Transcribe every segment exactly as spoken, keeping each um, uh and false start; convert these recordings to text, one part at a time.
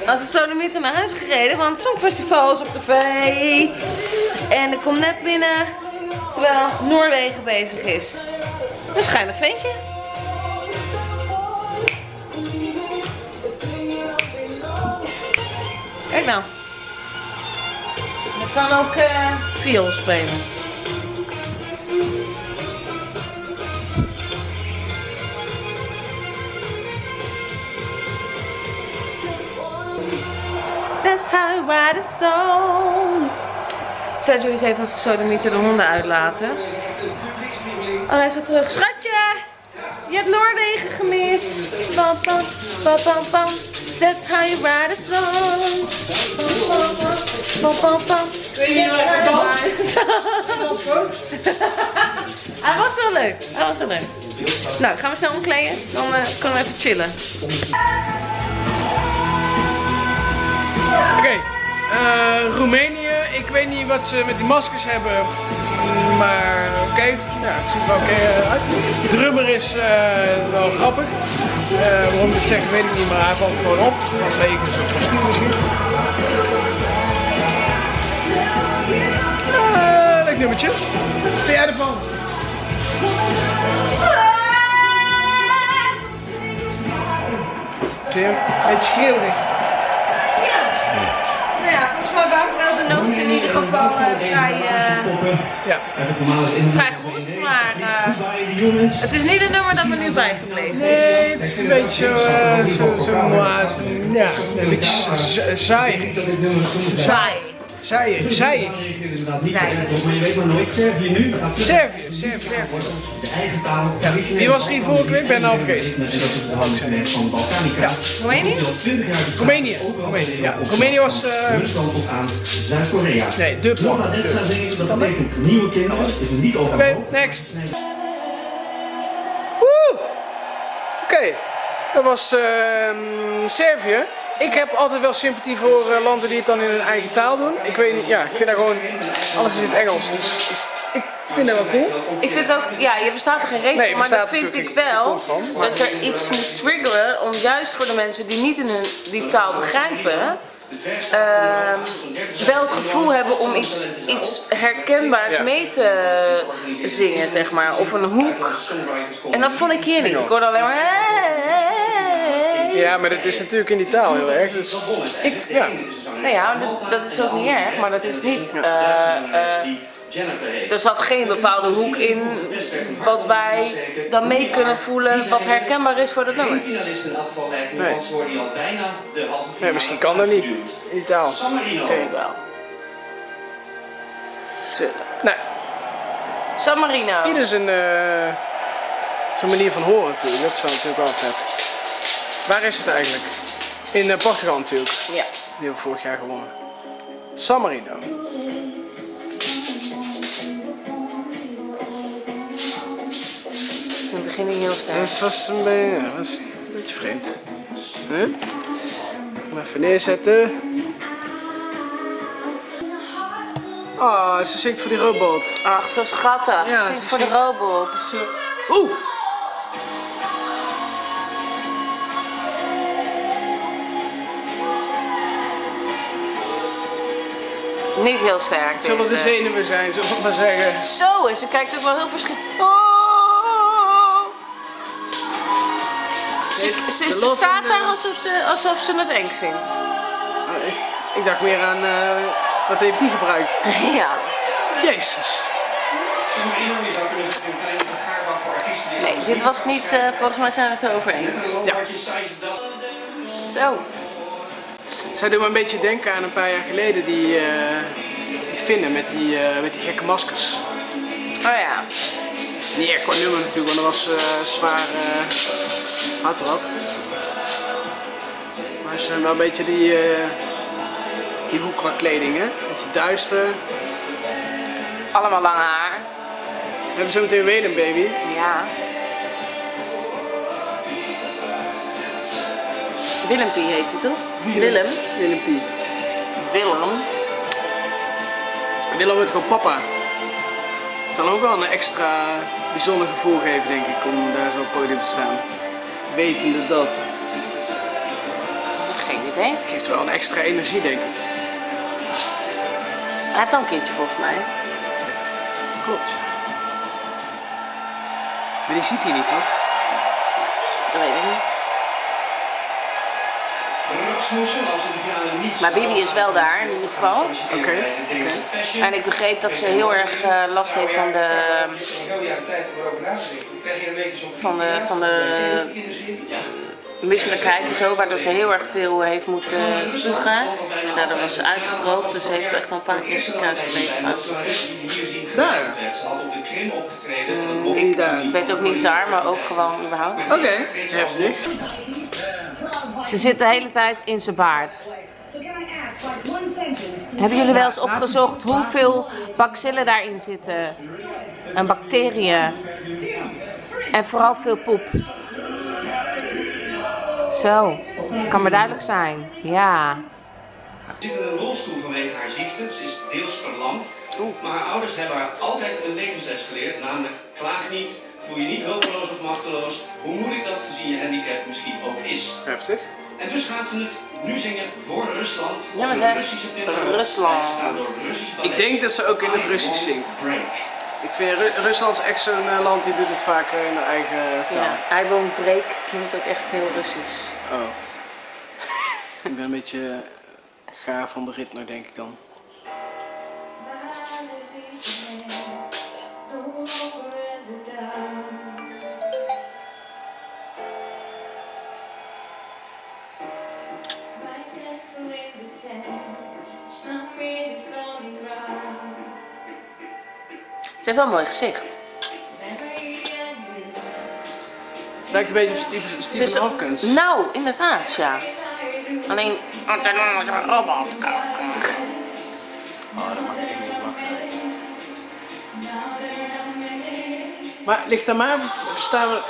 Als het Sodomieten naar huis gereden, want het Songfestival is op tv. En ik kom net binnen, terwijl Noorwegen bezig is. Waarschijnlijk ventje. Kijk nou. Ik kan ook uh, viool spelen. That's how you write a song. Sergio is even als de Sodomieten de honden uitlaten. Oh, hij is er terug. Schatje! Je hebt Noorwegen gemist. Bam, bam, bam, bam, bam. That's how you write a song. Bam, bam, bam, bam. Kun je nou even dansen? Dat was goed. Hij was wel leuk. Hij was wel leuk. Nou, gaan we snel omkleden. Dan uh, kunnen we even chillen. Oké, okay. uh, Roemenië. Ik weet niet wat ze met die maskers hebben. Maar oké, okay. Ja, het ziet er wel oké okay uit. De drummer is uh, wel grappig. Uh, waarom ik het zeg weet ik niet, maar hij valt gewoon op. Vanwege een soort kostuum misschien. Uh, leuk nummertje. Wat vind jij ervan? Een beetje schreeuwerig. Nou ja, volgens mij waren wel de noten in ieder geval uh, vrij, uh, ja. vrij goed, maar uh, het is niet het nummer dat me nu bijgebleven is. Nee, het is een beetje zo, uh, zo, zo moas, ja, een beetje saai. Saai. Saai, saai. Servië, Servië, Servië. Ja. Wie was er hier vorige week? Ik ben al vergeten. Ja. Roemenië? Roemenië. Roemenië, ja. Roemenië was... Uh... Zuid-Korea. Nee, de plan. Dat betekent nieuwe kinderen is niet over. Oké, next. Woe! Oké, okay. Dat was uh, Servië. Ik heb altijd wel sympathie voor uh, landen die het dan in hun eigen taal doen. Ik weet niet, ja, ik vind dat gewoon, alles is in het Engels, dus ik, ik vind dat wel cool. Ik vind ook, ja, je verstaat er geen reden nee, van, maar dat vind ik wel, van, maar... dat er iets moet triggeren om juist voor de mensen die niet in hun, die taal begrijpen, Uh, wel het gevoel hebben om iets, iets herkenbaars ja. mee te zingen, zeg maar, of een hoek. En dat vond ik hier niet. Ik hoorde alleen maar. Ja, maar dat is natuurlijk in die taal heel erg. Dus ik, ja. Nou ja, dat, dat is ook niet erg, maar dat is niet. Uh, uh, er zat geen bepaalde hoek in wat wij dan mee kunnen voelen, wat herkenbaar is voor dat nummer. Nee. Nee, misschien kan dat niet in die taal. Tuurlijk wel. Tuurlijk. Nee. San Marino. Ieder zijn, uh, zijn manier van horen natuurlijk. Dat is dan natuurlijk wel vet. Waar is het eigenlijk? In uh, Portugal natuurlijk. Ja. Die hebben we vorig jaar gewonnen. San Marino. We beginnen heel sterk. Dat was een, be ja, was een beetje vreemd. Huh? Even neerzetten. Oh, ze zingt voor die robot. Ach, zo schattig. Ja, ze zingt voor de robot. Zo. Oeh! Niet heel sterk. Het zullen de zenuwen zijn, zullen we maar zeggen. Zo is, ze kijkt ook wel heel verschillend. Oh. Ze, ze, ze staat daar alsof ze, alsof ze het eng vindt. Oh, ik, ik dacht meer aan, uh, wat heeft die gebruikt? Ja. Jezus. Nee, dit was niet, uh, volgens mij zijn we het erover eens. Ja. Zo. Zij doen me een beetje denken aan een paar jaar geleden die, uh, die Finnen met die, uh, met die gekke maskers. Oh ja. Niet echt qua nummer natuurlijk, want dat was uh, zwaar uh, hard rock. Maar ze zijn wel een beetje die, uh, die hoek qua kleding, hè? Beetje duister. Allemaal lang haar. We hebben zo meteen weer een baby. Ja. Willempie heet hij toch? Willem. Willempie. Willem. Willem wordt gewoon papa. Het zal ook wel een extra bijzonder gevoel geven, denk ik, om daar zo op het podium te staan. Wetende dat. Geen idee. Okay. Geeft wel een extra energie, denk ik. Hij heeft al een kindje volgens mij. Klopt. Maar die ziet hij niet, hoor. Dat weet ik niet. Maar Bibi is wel daar in ieder geval. Oké. Okay. Okay. En ik begreep dat ze heel erg uh, last heeft van de van de van de misselijkheid en zo, waardoor ze heel erg veel heeft moeten spugen. En daardoor was ze uitgedroogd, dus ze heeft echt al een paar keer ziekenhuis gelegen. Daar? Mm, ik, ik weet ook niet daar, maar ook gewoon überhaupt. Oké, okay. Heftig. Ze zit de hele tijd in zijn baard. Hebben jullie wel eens opgezocht hoeveel bacillen daarin zitten? En bacteriën. En vooral veel poep. Zo, kan maar duidelijk zijn. Ja. Ze zit in een rolstoel vanwege haar ziekte. Ze is deels verlamd. Maar haar ouders hebben haar altijd een levensles geleerd. Namelijk, klaag niet. Voel je niet hulpeloos of machteloos. Hoe moeilijk dat gezien je handicap misschien ook is. Heftig. En dus gaat ze het nu zingen voor Rusland. Ja, maar zij is Rusland. Ik denk dat ze ook in het Russisch zingt. Ik vind Ru Rusland echt zo'n uh, land die doet het vaak uh, in haar eigen taal. Ja, I won't break klinkt ook echt heel Russisch. Oh. Ik ben een beetje gaar van de ritme, denk ik dan. Ze heeft wel een mooi gezicht. Het lijkt een beetje op Stephen, Stephen Hawkins. Nou, inderdaad, ja. Alleen, als hij dan als een robot. Oh, dat mag ik echt niet lachen. Maar ligt aan mij, verstaan we...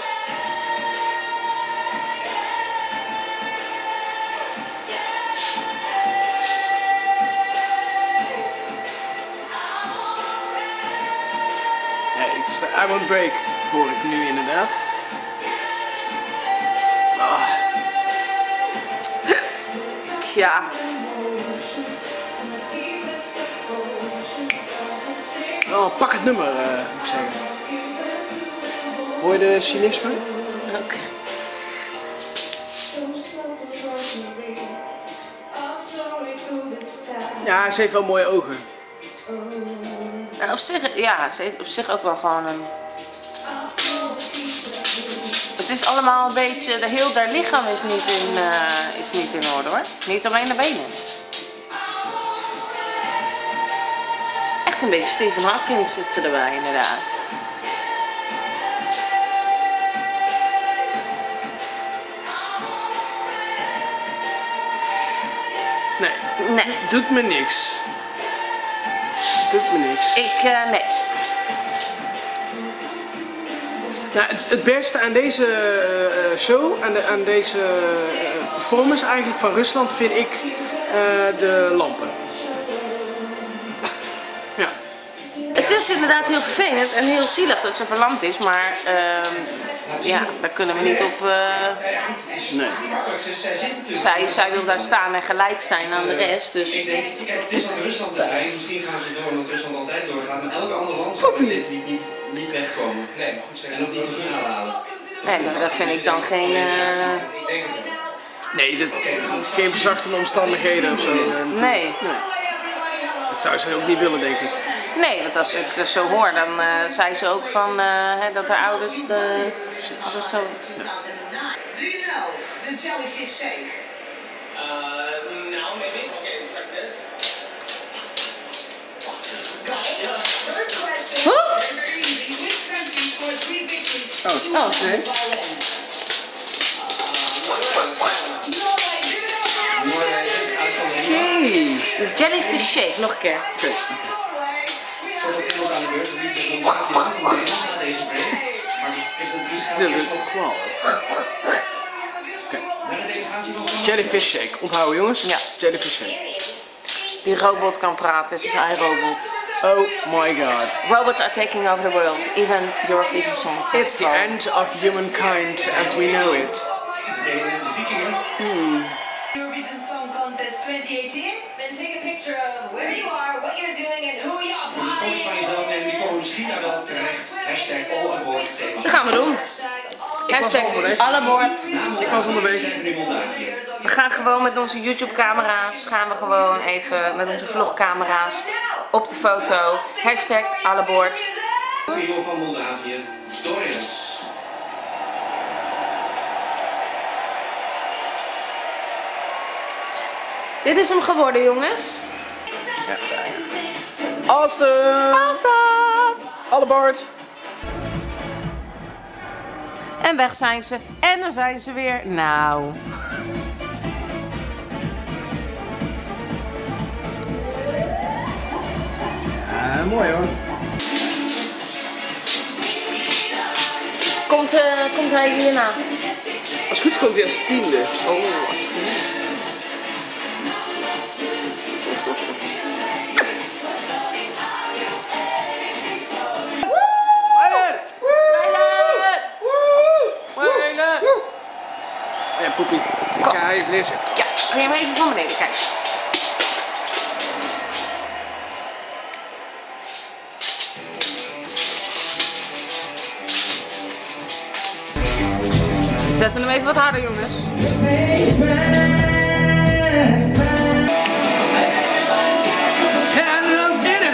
I won't break, hoor ik nu inderdaad. Oh. Ja. Oh, pak het nummer, uh, moet ik zeggen. Hoor je de cynisme? Oké. Okay. Ja, ze heeft wel mooie ogen. En op zich, ja, ze heeft op zich ook wel gewoon een... Het is allemaal een beetje, de heel haar lichaam is niet in, uh, is niet in orde hoor. Niet alleen de benen. Echt een beetje Stephen Hawkins zit ze erbij inderdaad. Nee, nee. Doet me niks. Doet me niks. Ik, uh, nee. Nou, het, het beste aan deze uh, show, aan, de, aan deze uh, performance eigenlijk van Rusland, vind ik uh, de lampen. Ja. Het is inderdaad heel vervelend en heel zielig dat ze verlamd is, maar uh, ja, daar kunnen we niet op... Uh... Nee. Zij, zij wil daar staan en gelijk zijn aan de rest, dus... Ik denk, kijk, het is aan Rusland erbij. Misschien gaan ze door, omdat Rusland altijd doorgaat. Maar elke ander land zou dit niet, niet, niet wegkomen. Nee, maar goed zeggen. En ook niet de finale halen. Nee, dat vind ik dan geen... Uh... Ik denk het wel. Nee, dit, geen verzachtende omstandigheden of zo. Uh, nee. nee. Dat zou ze ook niet willen, denk ik. Nee, want als ik dat zo hoor, dan uh, zei ze ook van uh, hè, dat haar ouders de, altijd zo... Ja. Do you know the jellyfish shake? Uh, no, maybe. Okay, it's like this. Third question. Huh? Very easy. Which country scored three victories? Oh, oh. Okay. Hey, de jellyfish shake, nog een keer. Oké. Okay. Dit is de kwal. Oké. Jellyfish shake. Onthouden jongens? Ja. Jellyfish shake. Die robot kan praten, het is een robot. Oh my god. Robots are taking over the world, even Eurovision Song Festival. It's the end of humankind as we know it. Hmm. Eurovision Song Contest twenty eighteen. Then take a picture of where you are, what you're doing and who you are. De foto's van jezelf nemen, die komen misschien daar wel terecht. Hashtag all aboard. Dat gaan we doen. Hashtag allaboord. Ik was onderweg. We gaan gewoon met onze YouTube camera's, gaan we gewoon even met onze vlogcamera's op de foto. Hashtag allaboord. Trio van Moldavië, Dorians. Dit is hem geworden, jongens. Awesome! Awesome! Allaboord! En weg zijn ze. En dan zijn ze weer. Nou. Ja, mooi hoor. Komt, uh, komt hij hierna? Als het goed is komt hij als tiende. Oh, als tiende. Ja, poepie. Ik ga even neerzetten. Ja, kun je hem even van beneden kijken. We zetten hem even wat harder, jongens. En dan binnen.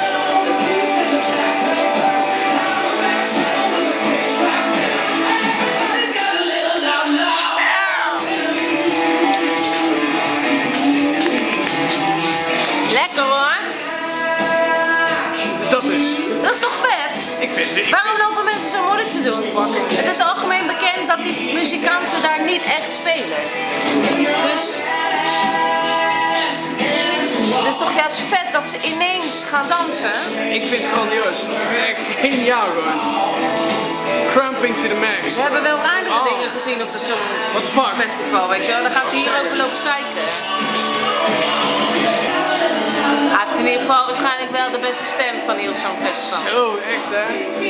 Lekker hoor. Dat is. Dat is toch vet? Ik vind het. Waarom lopen mensen zo moeilijk te doen? Het is algemeen bekend dat die muzikanten daar niet echt spelen. Dus... Het is toch juist vet dat ze ineens gaan dansen? Ik vind het grandioos. Ik vind het echt geniaal gewoon. Cramping to the max. We hebben wel aardige Oh. dingen gezien op de What the fuck? Songfestival, weet je wel. Dan gaan ze hierover lopen zeiken. Hij heeft in ieder geval waarschijnlijk wel de beste stem van heel Songfestival. Zo, echt hè?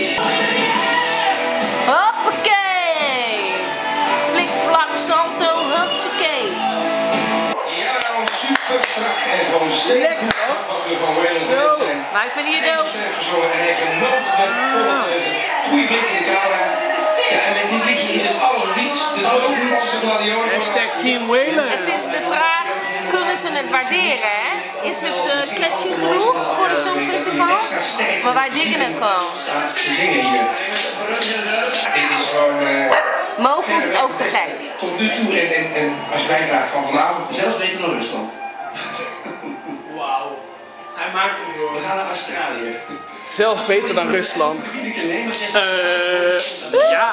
Hoppakee! Flik, vlak, salto, hutsakee. Ja, nou, super strak en gewoon steeds Lekker, hoor. wat we van Wales Zo. gewend zijn. Wij vinden je Hij dood. heeft sterk gezongen en hij genoot met volle teugen. Goeie blik in de camera. Ja, en met dit liedje is het alles of niets. De doodmoedige gladiolen. Hashtag Team Whalen. Het is de vraag, kunnen ze het waarderen, hè? Is het uh, catchy genoeg voor de Songfestival? Maar wij diggen het gewoon. Staat te zingen hier. Dit is gewoon uh, Mo vond het ook te gek. tot nu toe. En, en, en als je mij vraagt van vanavond. Zelfs beter dan Rusland. Wauw. Hij maakt het We gewoon. gaan naar Australië. Zelfs beter dan Rusland. Iedere keer nemen we Eh, ja.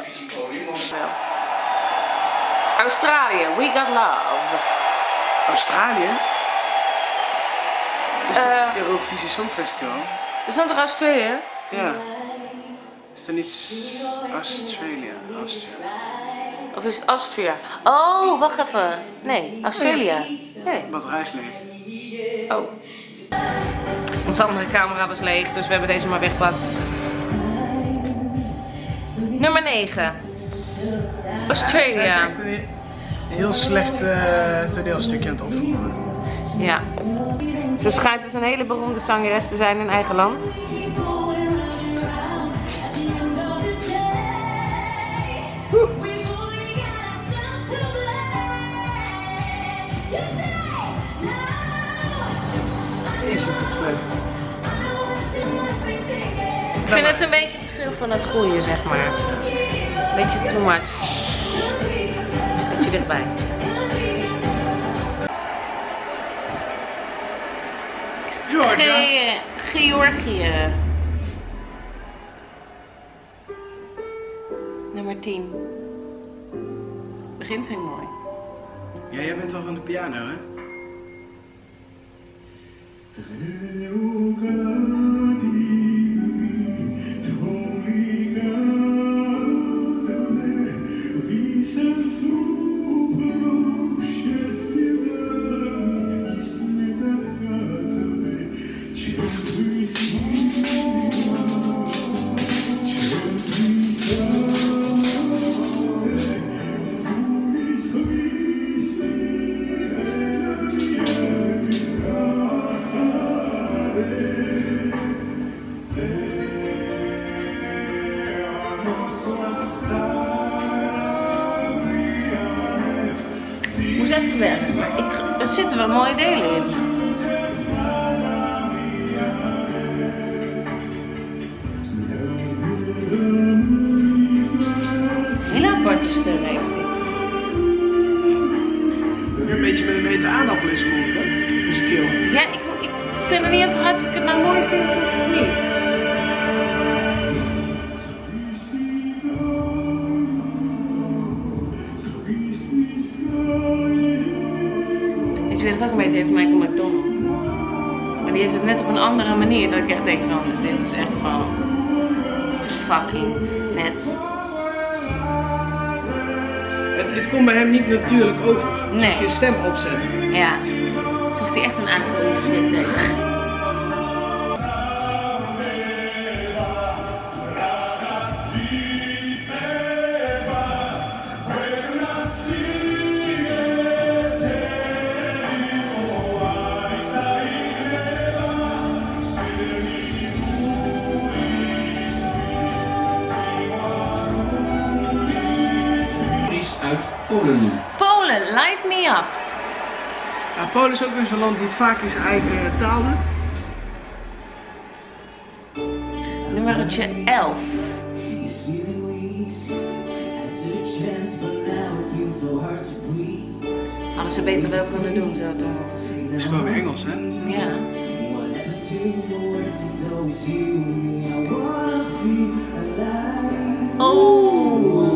Australië, we got love. Australië? Is het Eh. Eurovisie Songfestival? Is dat toch Australië? Ja. Is dat niet S- Australia? Australia. Of is het Austria? Oh, wacht even. Nee, Australië. Nee. Batterij is leeg. Oh. Onze andere camera was leeg, dus we hebben deze maar weggepakt. Nummer negen. Australia. een heel slecht uh, toneelstukje aan het opvoeren. Ja. Ze schijnt dus een hele beroemde zangeres te zijn in eigen land. Is het slecht? Ik vind het een beetje te veel van het goede, zeg maar. Een beetje too much. Beetje dichtbij. Georgia. Ge Georgië. Nummer tien. Begin vind ik mooi. Ja, jij bent wel van de piano, hè? even wennen. Maar ik, er zitten wel mooie delen in. Hele aparte stem heeft hij. Een beetje met een meter aardappel in zijn mond, hè? In zijn keel. Ja, ik, ik ben er niet over uit of ik het nou mooi vind of niet. Ik weet het ook een beetje heeft Michael McDonald. Maar die heeft het net op een andere manier dat ik echt denk van, dit is echt gewoon fucking vet. Het, het komt bij hem niet natuurlijk over. Nee. Als je stem opzet. Ja. Alsof hij echt een aantal ingezet heeft. Uit Polen. Polen, light me up. Ja, Polen is ook weer zo'n land die het vaak in zijn eigen taal doet. Nummertje elf. Hadden ze beter wel kunnen doen, zo toch? Dat is gewoon weer Engels, hè? Ja. Oh.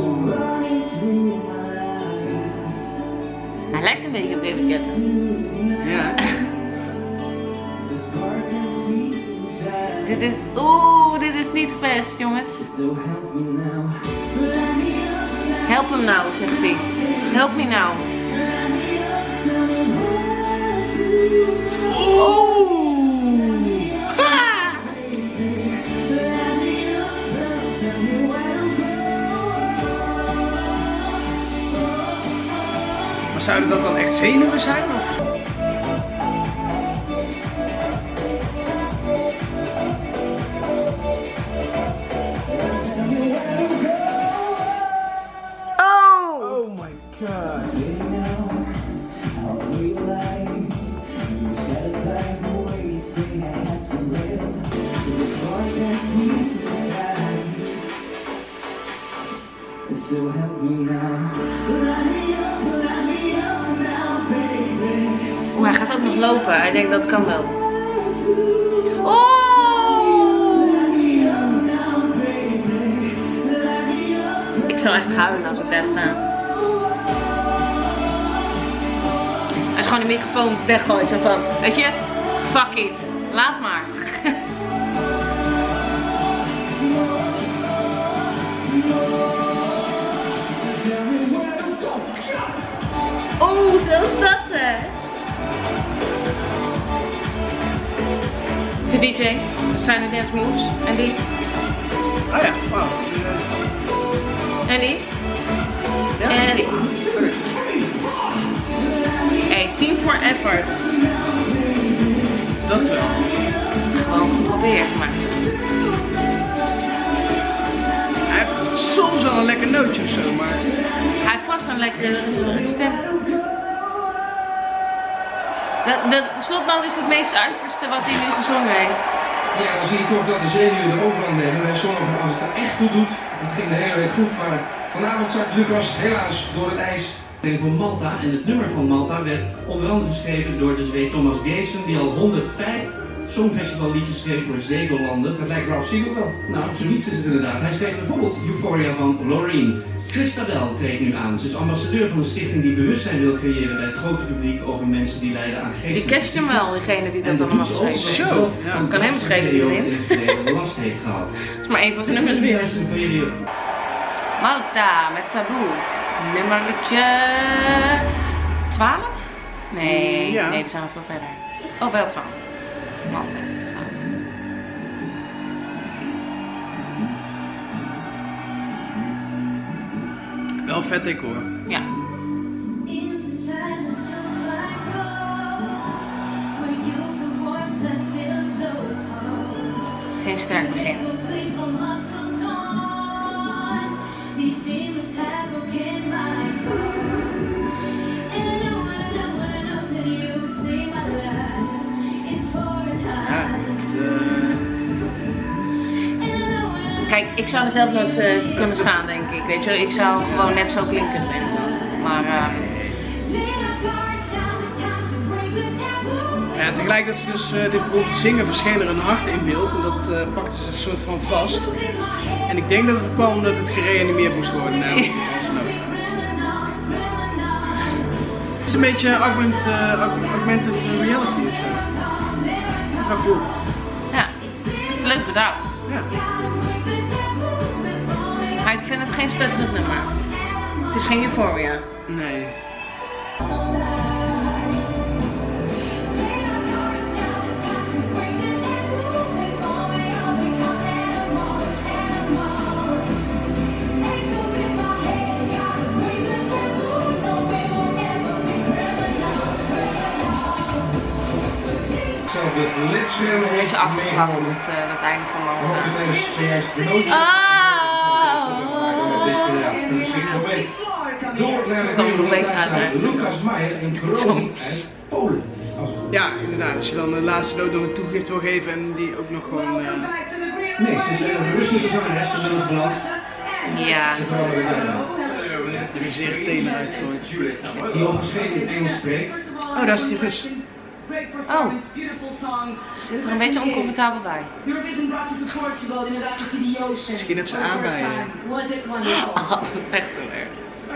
Hij lijkt een beetje op David Guetta. Ja. Dit is, oeh, dit is niet best, jongens. Help hem nou, zegt hij. Help me nou. Oh! Ah! Maar zouden dat dan echt zenuwen zijn? Of? Oh my god. Oeh, hij gaat ook nog lopen. Hij denkt dat kan wel. Oh! Ik zou echt huilen als ik daar sta. Hij is gewoon de microfoon weggooien. Zo van, weet je, fuck it. Laat maar. Oh, zo is dat hè. De D J, Silent Dance Moves. En die? Oh ja, wauw. En die? Ja. En die? Hey, team for effort. Dat wel. Gewoon geprobeerd, maar. Hij heeft soms wel een lekker nootje of zo, maar... Hij heeft vast een lekkere stem. De, de, de slotnoot is het meest zuiverste wat hij nu gezongen heeft. Ja, dan zie je toch dat de zenuwen er overhand nemen. Wij zongen van als het er echt toe doet, dat ging de hele week goed. Maar vanavond zakt Lucas helaas door het ijs. Van Malta en het nummer van Malta werd onder andere geschreven door de Zweed Thomas Gayson, die al honderdvijf songfestivalliedjes schreef voor zeekolanden. Dat lijkt Ralph Siegel wel. Nou, zoiets is het inderdaad. Hij schreef bijvoorbeeld Euphoria van Loreen. Christabel treedt nu aan. Ze is ambassadeur van een stichting die bewustzijn wil creëren bij het grote publiek over mensen die lijden aan geestelijke Die catcht hem wel, diegene die dat allemaal geschreven heeft. Zo, ja. Dan kan hem schelen wie er wint. last heeft gehad. Dat is maar één van zijn nummers weer. Juist een periode. Malta met Taboe. Nummertje twaalf? Nee, Ja. nee, we zijn nog veel verder. Oh, wel twaalf. Malta, twaalf. Wel vet decor. Ja. Geen sterk begin. ik zou er zelf nooit uh, kunnen staan, denk ik. Weet je, ik zou gewoon net zo klinken ben. Maar uh... ja, tegelijk dat ze dus uh, dit begon te zingen, verscheen er een hart in beeld en dat uh, pakte ze een soort van vast. En ik denk dat het kwam omdat het gereanimeerd moest worden na die valse noot. Het is een beetje augment, uh, augmented reality of zo. Dat is wel cool. Ja, leuk bedacht. Ja. Maar ik vind het geen spetterend nummer. Het is geen Euphoria. Nee. Hij is afgebracht op het, uh, het einde van mijn hand. Door naar de Lucas Meijer in Groningen en Polen. Ja, inderdaad. Als je dan de laatste noot nog een toegift wil geven en die ook nog gewoon... Uh... Nee, ze is een Russische zangeres, ze willen vanaf. Ja. Er is zeer tenen uitgegooid. Die ongeschreven Engels spreekt. Oh, daar is die Rus. Oh, zit er een beetje oncomfortabel bij. Misschien heb ze aan bij je. Oh, dat is echt heel erg.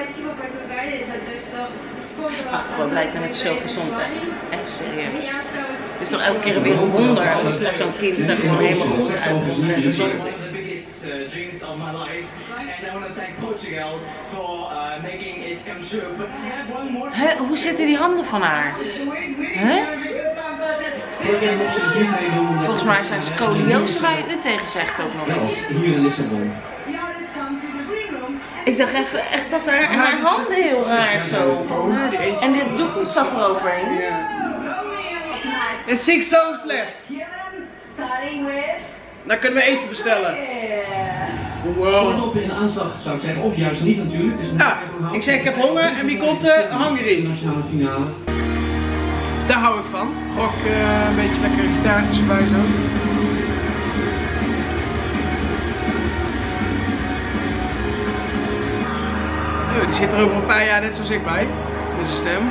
Wacht, ik ben blij zijn dat je zo gezond bent. Echt serieus. Het is toch elke keer weer een wonder als zo'n kind er gewoon helemaal goed uitkomt en gezond is. Dreams of my life, and I want to thank Portugal for uh, making it come true. But I have one more. Huh? Hoe zitten die handen van haar? Huh? Volgens mij zijn scoliose waar je het nu tegen zegt ook nog eens. Hier in Lissabon. Ik dacht even echt dat haar, haar handen heel raar zo. En dit doekje zat er overheen. There's six songs left. Dan kunnen we eten bestellen. Wow. Op in aanslag zou ik zeggen, of juist niet natuurlijk. Het is een ja, ik zeg ik heb honger en wie komt er? Hungry. Nationale finale. Daar hou ik van. Rock, uh, een beetje lekker gitaartjes erbij zo. Oh, die zit er over een paar jaar net zoals ik bij. Met zijn stem.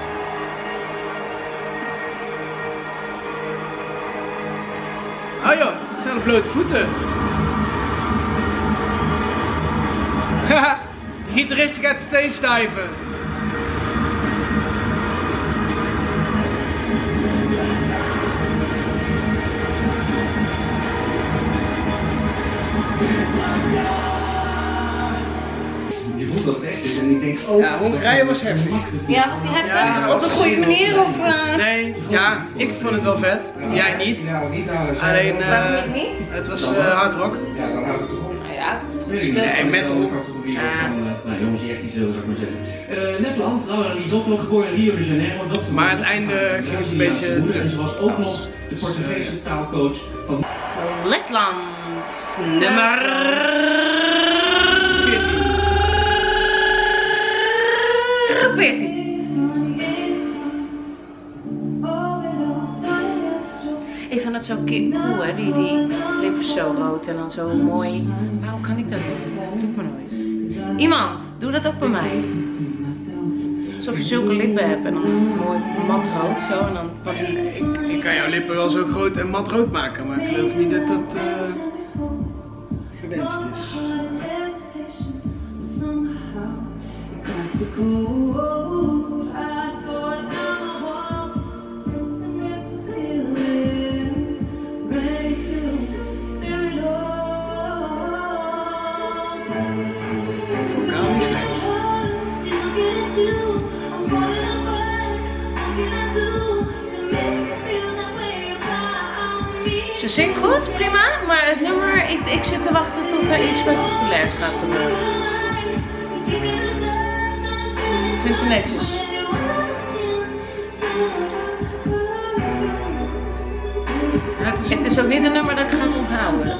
Oh joh, het zijn de blote voeten. Haha, de gitarist gaat de stage diven. Je voelt dat het echt is en ik denk ook... Ja, Hongarije was heftig. Ja, was die heftig? Ja, op een goede manier of... Uh... Nee, ja, ik vond het wel vet. Jij niet. Alleen, uh, het was uh, hard rock. Ja, dan houdt het toch op. Ja, nee, metal. Ah. Nou jongens, die echt iets wil, zou ik maar zeggen. Uh, Letland, Laura Risotto, geboren in Rio de Janeiro. Maar aan het einde ging het een beetje te... En ze was ook nog de Portugese taalcoach van... Letland, nummer... veertien. veertien. Ik vond het zo cool, hè? Die, die lippen zo rood en dan zo mooi. Waarom kan ik dat niet? Dat doet me nooit. Iemand, doe dat ook bij mij. Alsof je zulke lippen hebt en dan mooi mat rood zo en dan van die... Ik, ik kan jouw lippen wel zo groot en mat rood maken, maar ik geloof niet dat dat uh, gewenst is. Ze zingt goed, prima, maar het nummer, ik, ik zit te wachten tot er iets spectaculairs gaat gebeuren. Ik vind het netjes. Ja, het, is... het is ook niet een nummer dat ik ga onthouden.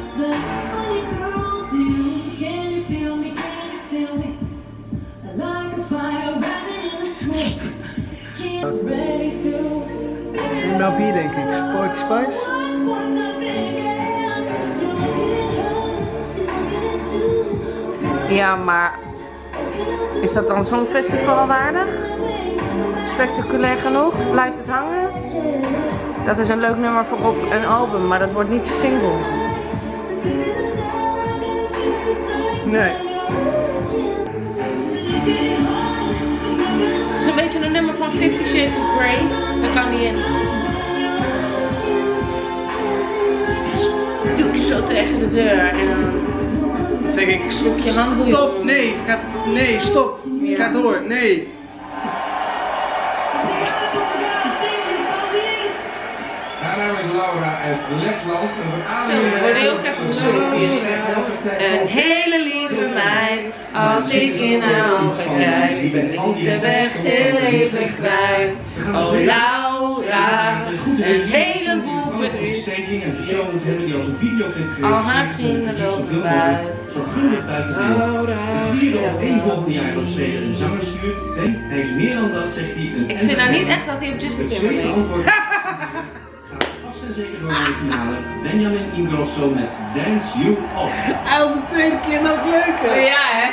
M L B denk ik, Sporty Spice. Ja, maar is dat dan zo'n festival waardig? Spectaculair genoeg? Blijft het hangen? Dat is een leuk nummer voor op een album, maar dat wordt niet je single. Nee. Het is een beetje een nummer van Fifty Shades of Grey. Dat kan niet in. Doe je zo tegen de deur en dan zeg ik, zoek je handboeien. Stop, nee, ga, nee, stop, Ja. ga door, nee. Daarna is Laura uit Letland. Zo, word je ook even gezocht hier. Een hele lieve meid, als ik in haar ogen kijk, ben ik de weg heel even kwijt. Oh Laura, een heleboel verdriet. En Michelle moet hebben die als een videoclip Al haar vrienden lopen buiten. zorgvuldig buiten Het vierde of één volgende jaar dat Zweden een zanger stuurt. En hij is meer dan dat, zegt hij. Een Ik vind nou niet echt dat hij op Justin Het Zweedse Timberlake. antwoord gaat vast en zeker door naar de finale. Benjamin Ingrosso met Dance You Off. Als de tweede keer nog leuker. Ja, hè?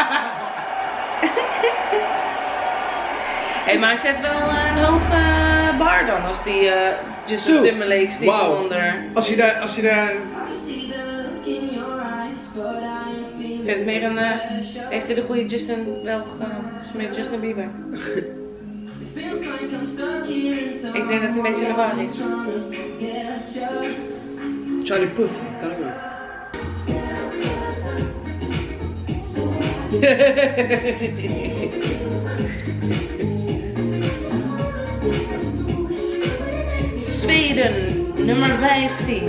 Hé, hey, maar hij zet wel een hoge bar dan als die uh, Justin Zo. Timberlake stiekem Wauw. onder. Als je daar, als je daar... Ik vind het meer een. Uh, heeft hij de goede Justin wel gehad? Het is meer Justin Bieber. Ik denk dat hij een beetje in de war is. Charlie Puth, kan ik ook. Zweden, nummer vijftien.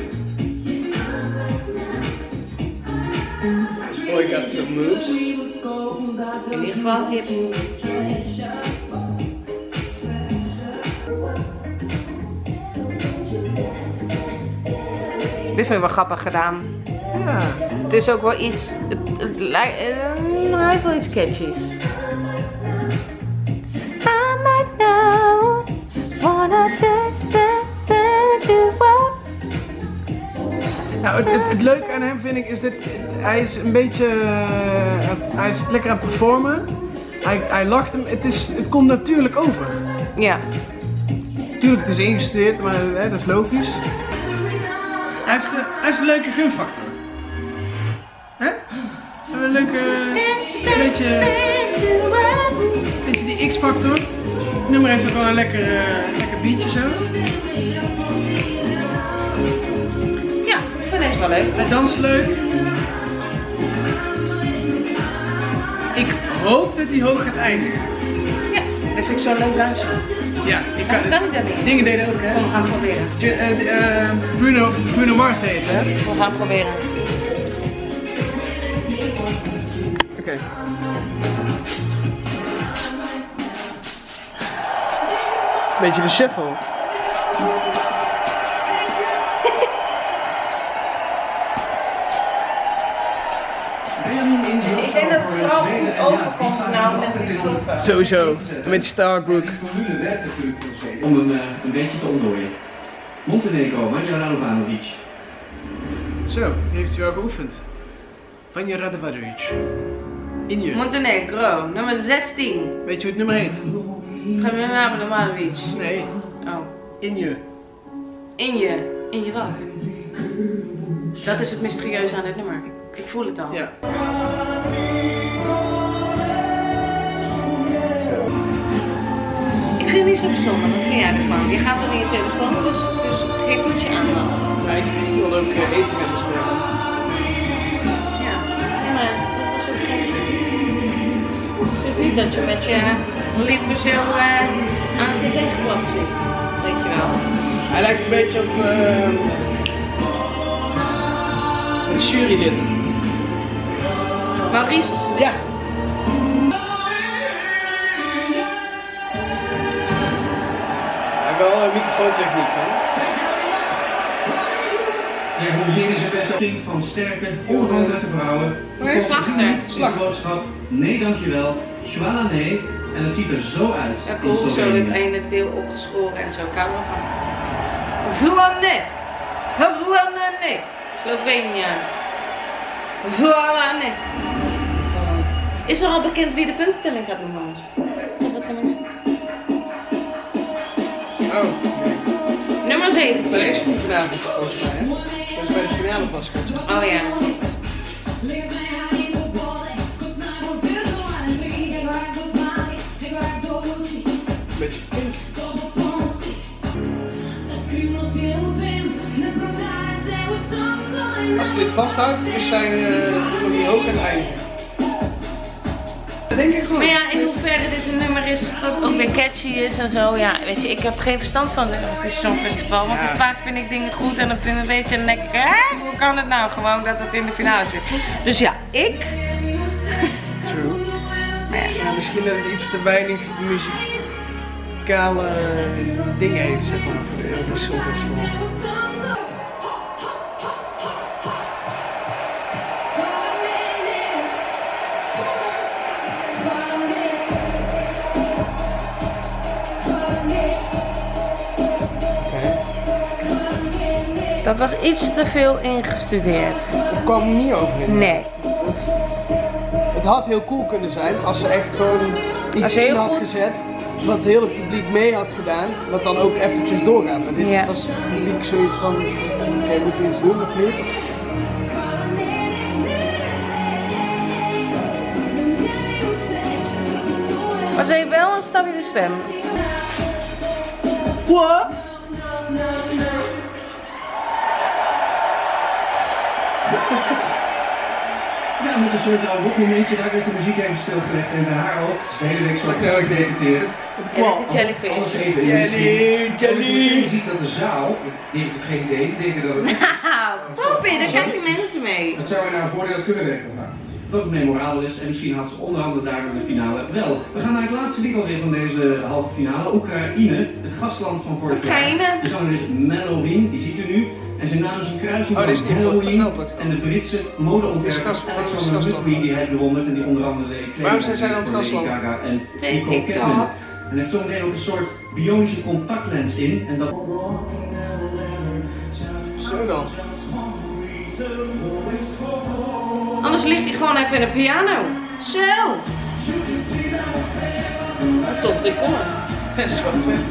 Oh, I got some moves. In ieder geval hips. Dit vind ik wel grappig gedaan. Ja. Het is ook wel iets. Het, het lijkt. Uh, hij heeft wel iets catchies. I might know wanna dance, dance, dance you up. Nou, het, het, het leuke aan hem vind ik is dat het- hij is een beetje, uh, hij is lekker aan het performen. Hij, hij lacht hem, het, is, het komt natuurlijk over. Ja. Tuurlijk, het is ingestudeerd, maar hè, dat is logisch. Hij heeft, een, hij heeft een leuke gunfactor. Hè? Een leuke, een beetje, een beetje die X-factor. Het nummer heeft ook wel een lekker, uh, lekker beatje zo. Ja, ik vind deze wel leuk. Hij danst leuk. Ik hoop dat hij hoog gaat eindigen. Ja, dat vind ik zo'n leuk dansje. Ja, ik kan, Kan ik dat niet? dingen deden ook, hè? Kom, we gaan het proberen. Ju- eh, eh, Bruno, Bruno Mars deed het, hè? We gaan het proberen. Oké. Okay. Het is een beetje de shuffle. Ik denk dat het vooral goed overkomt nou met die schroeven. Sowieso. Met die Starbrook. formule werkt natuurlijk voor Zweden. Om hem uh, een beetje te ontdooien. Montenegro, Vanja Radovanovic. Zo, die heeft hij wel geoefend. Vanja Radovanovic. In je. Montenegro, nummer zestien. Weet je hoe het nummer heet? Gaan we naar Radovanovic. Nee. Oh. In je. In je. In je wat? Dat is het mysterieuze aan dit nummer. Ik voel het al. Ja. Ik vind het niet zo bijzonder. Wat vind jij ervan? Je gaat er in je telefoon, dus, dus geef het je aandacht. Ja, ik wilde ook uh, eten gaan bestellen. Ja, ja, maar dat was ook geen. Het is niet dat je met je lippen zo uh, aan het tv-geblad zit. Weet je wel. Hij lijkt een beetje op uh, een jurylid. Maurice. Ja. Hij heeft wel een microfoontechniek, hè? Ja, hoe zien is het best zingt van sterke, onafhankelijke vrouwen. Waar is Slachter? Slacht boodschap. Nee, dankjewel. Gwana nee. En het ziet er zo uit. Ja, in cool, zo Slovenië. dit ene deel opgeschoren en zo. Kan wel van. Vlane! Vlane! Slovenië. Vlane! Is er al bekend wie de puntentelling gaat doen bij ons? Of dat tenminste? Oh, nee. Nummer zeventien. Dat is niet vanavond volgens mij, hè? Dat is bij de finale pas. Oh ja. Beetje pink. Als ze dit vasthoudt, is zij uh, nog niet hoog aan het einde. Dat denk ik gewoon. Maar ja, in hoeverre dit een nummer is dat ook weer catchy is en zo. Ja, weet je, ik heb geen verstand van het Eurovisie Songfestival. Want Ja. vaak vind ik dingen goed en dan vind ik een beetje, dan denk ik, hè, hoe kan het nou gewoon dat het in de finale zit. Dus ja, ik. True. Ja, misschien dat het iets te weinig muzikale dingen heeft, zeg maar, voor de Eurovisie Songfestival. Dat was iets te veel ingestudeerd. Dat kwam er niet over in. Nee. Het had heel cool kunnen zijn als ze echt gewoon Als iets heel in had goed- gezet. Wat het hele publiek mee had gedaan. Wat dan ook eventjes doorgaat. Maar dit Ja. was het publiek zoiets van, oké, okay, moeten we iets doen of niet? Maar ze heeft wel een stabiele stem. What? Ja, met een soort uh, momentje, daar werd de muziek even stilgelegd en bij haar ook. Het is de hele week zo gerepeterd. En het is jellyfish. Alles even in Jelly, jelly. Je ziet dat de zaal, die heeft toch geen idee, die denken dat het... Haha, Poppy, daar kijken mensen mee. Dat zou je naar een voordeel kunnen werken vandaag. Dat het memorabel is en misschien had ze onder andere daardoor de finale wel. We gaan naar het laatste lied alweer van deze halve finale. Oekraïne, het gastland van vorig jaar. Oekraïne. De zanger is Melloween, die ziet u nu. En zijn naam is een kruising Oh, van dit is niet Halloween Help, en de Britse Dit is modeontwerper gast- Alexander gastland. McQueen die hij bewondert en die onder andere de kleding Waarom zijn zij dan het voor Lady gastland? Gaga en Weet Nicole ik Kidman. dat. En hij heeft zometeen ook een soort bionische contactlens in en dat... Zo dan. Anders lig je gewoon even in de piano. Zo. Top decor. Best wel vet.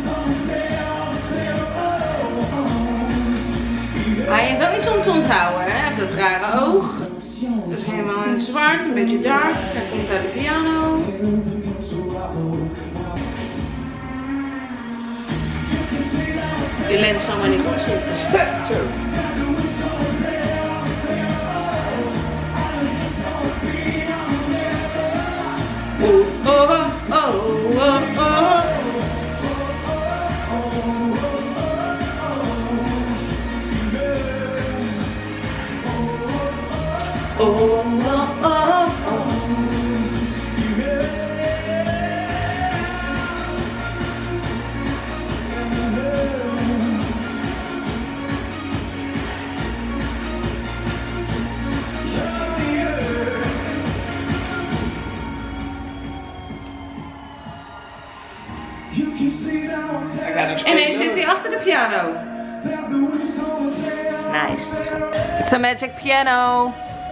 Hij heeft wel iets om te onthouden, hè? Hij heeft dat rare oog. Dat is helemaal in het zwart, een beetje dark. Hij komt uit de piano. Die lens zal maar niet goed zitten. Zo. Oh, oh, oh, oh, oh. Oh, oh, oh, Hij gaat ook En spelen. ineens zit hij achter de piano. Nice. It's a magic piano.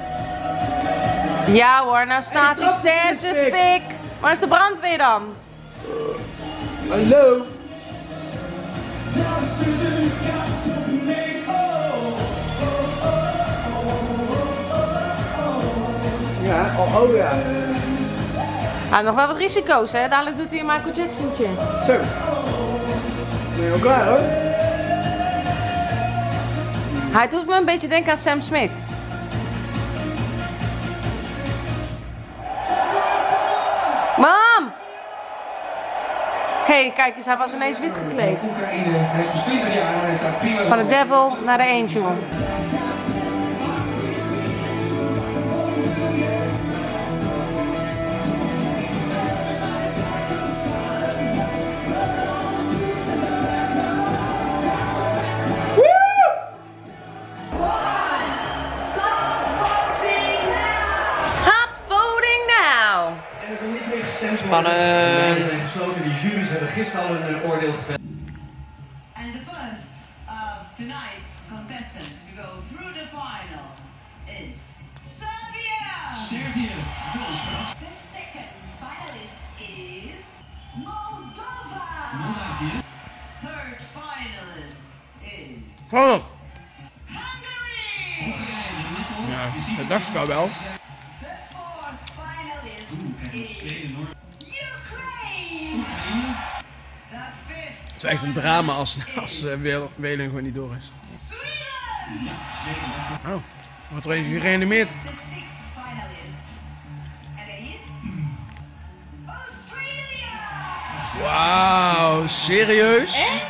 Ja hoor, nou staat hij brandweer in de sterse fik. fik. Waar is de brandweer dan? Hallo. Ja, oh, oh ja. Hij heeft nog wel wat risico's, hè? Dadelijk doet hij een Michael Jacksontje. Zo. Ben je al klaar hoor? Hij doet me een beetje denken aan Sam Smith. Mam! Hé, hey, kijk eens, hij was ineens wit gekleed. Oekraïne, hij is pas twintig jaar en hij staat prima. Van de devil naar de angel. Stop voting now! En er kan niet meer gestemd worden. Spannend. De zijn gesloten, de jury's hebben gisteren al een uh, oordeel geveld. And the first of tonight's contestants to go through the final is Serbia! Servië. The Gewoon op. Ja, dat dacht ik al wel. Het is echt een drama als, als uh, Weling gewoon niet door is. Oh, wordt er even gereanimeerd. Wauw, serieus? Echt?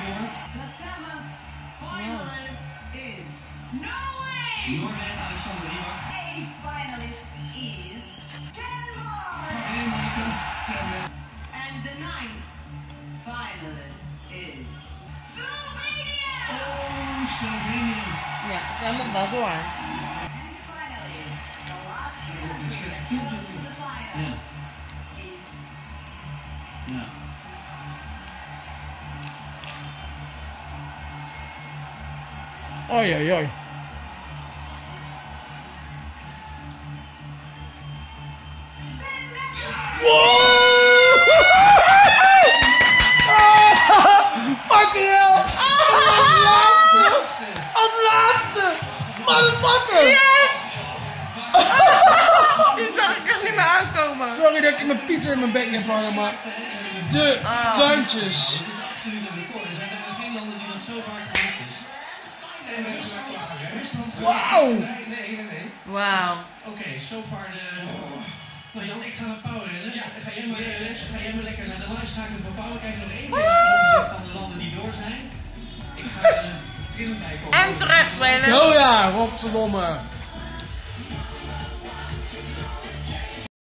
Noorwegen, Alexander Rybak. And the ninth finalist is Slovenia! Oh, Slovenië. Ja, ze zijn nog wel door. And finally, the last contestant of the final Ja. is Ja. Oei, oei, oei. Fucking hell! Als laatste! Motherfucker! Yes! Die zag ik echt niet meer aankomen. Sorry dat ik mijn pizza in mijn bek heb hangen, maar de Ah. tuintjes. Dit is absoluut een record. Er zijn er maar geen landen die nog zo vaak gelukt is. En Rusland. Wauw! Nee, nee, nee. Wauw. Oké, so far de... Nou Jan, ik ga naar Pauw rennen. Ja, ga jij maar, uh, ga jij maar lekker naar de live schakeling van Pauw. Kijk nog één keer naar het overzicht van de landen die door zijn. Ik ga uh, trillen kijken. En terug, Belen. Zo ja, Rob verdomme.